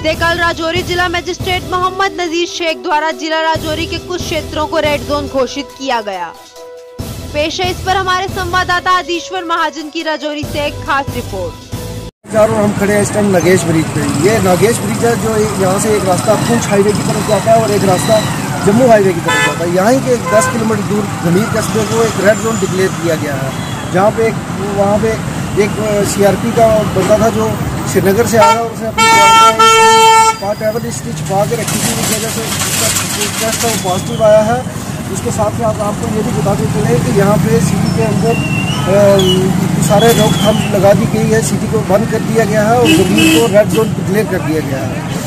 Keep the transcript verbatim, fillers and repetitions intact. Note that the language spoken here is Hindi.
बीते कल राजौरी जिला मजिस्ट्रेट मोहम्मद नजीर शेख द्वारा जिला राजौरी के कुछ क्षेत्रों को रेड जोन घोषित किया गया। पेश है इस पर हमारे संवाददाता आदिश्वर महाजन की राजौरी से एक खास रिपोर्ट। चारों हम खड़े हैं इस टाइम नागेश ब्रिज पे। ये नागेश ब्रिज है जो यहाँ से एक रास्ता पूंछ हाईवे की तरफ जाता है और एक रास्ता जम्मू हाईवे की तरफ जाता है। यहाँ के दस किलोमीटर दूर गमीर कस्बे को एक रेड जोन डिक्लेयर किया गया है, जहाँ पे एक वहाँ पे एक सीआरपी का बंदा था जो श्रीनगर से आया और उसने अपनी ट्रैवल हिस्ट्री छुपा के रखी थी, इस वजह से उसका टेस्ट वो पॉजिटिव आया है। उसके साथ साथ आपको ये भी बता देते हैं कि यहाँ पे सिटी के अंदर सारे रोकथाम लगा दी गई है, सिटी को बंद कर दिया गया है और जमीन को रेड जोन डिक्लेयर कर दिया गया है।